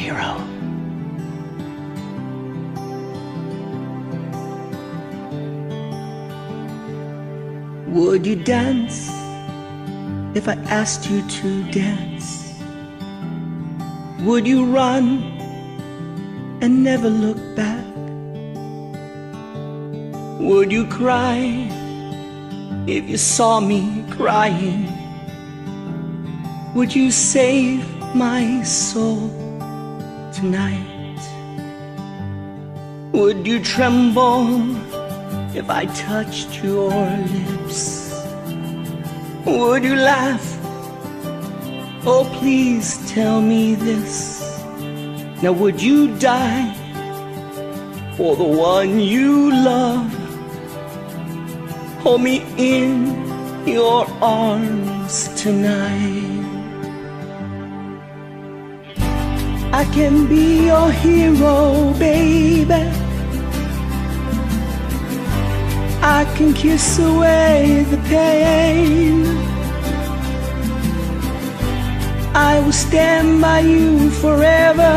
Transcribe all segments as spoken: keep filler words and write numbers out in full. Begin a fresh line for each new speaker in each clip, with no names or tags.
hero. Would you dance if I asked you to dance? Would you run and never look back? Would you cry if you saw me crying? Would you save my soul tonight? Would you tremble if I touched your lips? Would you laugh? Oh, please tell me this. Now would you die for the one you love? Hold me in your arms tonight. I can be your hero, baby. I can kiss away the pain. I will stand by you forever.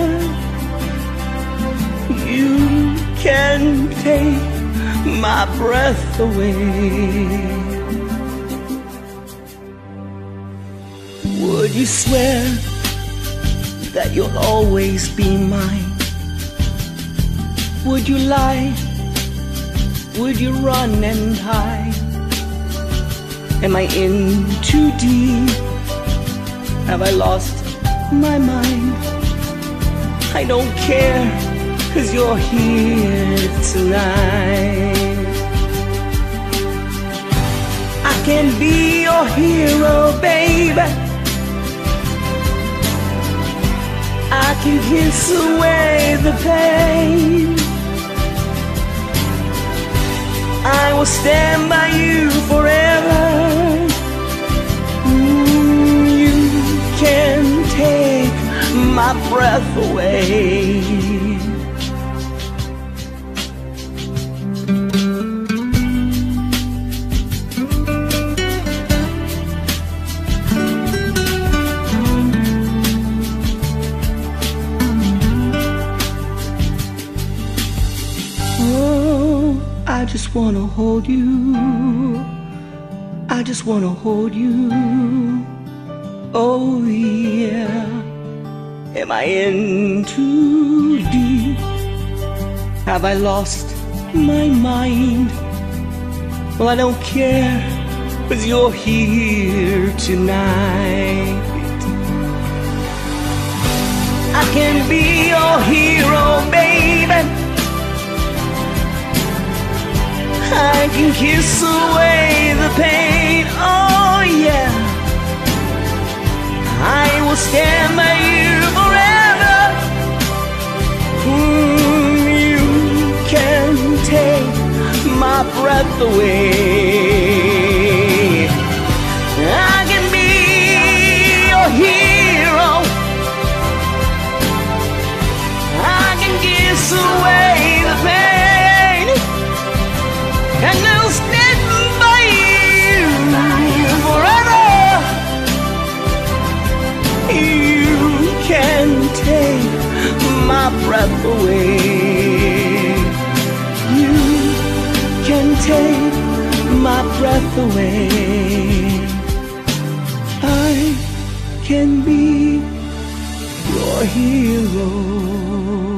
You can take my breath away. Would you swear that you'll always be mine? Would you lie? Would you run and hide? Am I in too deep? Have I lost my mind? I don't care, 'cause you're here tonight. I can be your hero, baby. I can kiss away the pain. I will stand by you forever. Mm, you can take my breath away. I just wanna hold you. I just wanna hold you. Oh yeah. Am I in too deep? Have I lost my mind? Well, I don't care, 'cause you're here tonight. I can be your hero, baby. I can kiss away the pain, oh yeah. I will stand by you forever. Mm, you can take my breath away. I can be your hero. I can kiss away the pain, and I'll stand by you forever. You can take my breath away. You can take my breath away. I can be your hero.